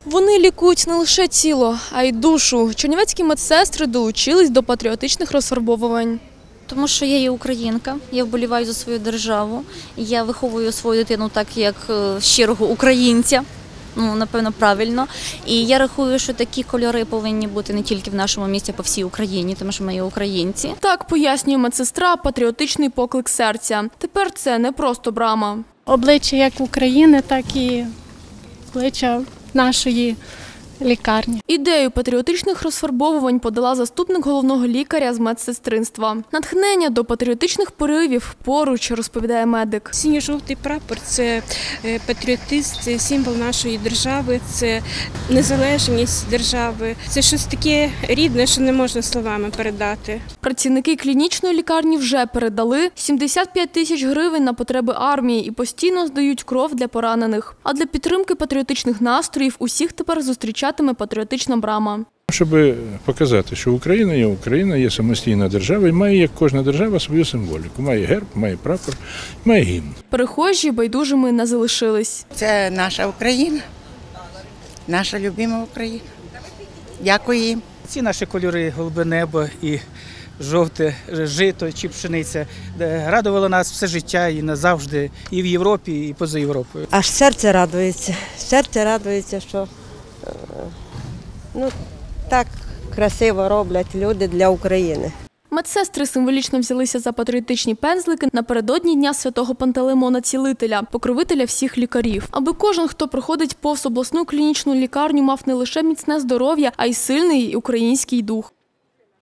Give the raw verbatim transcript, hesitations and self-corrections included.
Вони лікують не лише тіло, а й душу. Чернівецькі медсестри долучились до патріотичних розфарбовувань. Тому що я є українка, я вболіваю за свою державу, я виховую свою дитину так, як щирого українця, ну, напевно, правильно. І я рахую, що такі кольори повинні бути не тільки в нашому місті, а по всій Україні, тому що ми є українці. Так пояснює медсестра патріотичний поклик серця. Тепер це не просто брама. Обличчя як України, так і обличчя нашої лікарні. Ідею патріотичних розфарбовувань подала заступник головного лікаря з медсестринства. Натхнення до патріотичних поривів поруч, розповідає медик. Синьо-жовтий прапор – це патріотизм, це символ нашої держави, це незалежність держави. Це щось таке рідне, що не можна словами передати. Працівники клінічної лікарні вже передали сімдесят п'ять тисяч гривень на потреби армії і постійно здають кров для поранених. А для підтримки патріотичних настроїв усіх тепер зустрічатиме патріотична брама. Щоб показати, що Україна є Україна, є самостійна держава і має, як кожна держава, свою символіку. Має герб, має прапор, має гімн. Перехожі байдужими не залишились. Це наша Україна, наша любима Україна. Дякую їм. Ці наші кольори, голубе небо і жовте жито чи пшениця, радувало нас все життя і назавжди, і в Європі, і поза Європою. Аж серце радується, серце радується, що ну, так красиво роблять люди для України. Медсестри символічно взялися за патріотичні пензлики напередодні Дня Святого Пантелеймона Цілителя, покровителя всіх лікарів. Аби кожен, хто проходить повз обласну клінічну лікарню, мав не лише міцне здоров'я, а й сильний український дух.